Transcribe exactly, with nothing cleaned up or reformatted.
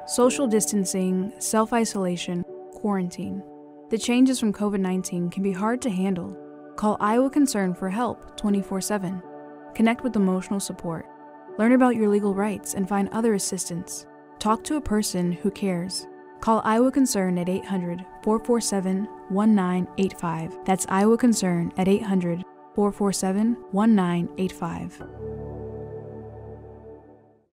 social distancing, self-isolation, quarantine. The changes from COVID nineteen can be hard to handle. Call Iowa Concern for help twenty-four seven. Connect with emotional support. Learn about your legal rights and find other assistance. Talk to a person who cares. Call Iowa Concern at eight hundred, four four seven, one nine eight five. That's Iowa Concern at eight hundred, four four seven, one nine eight five.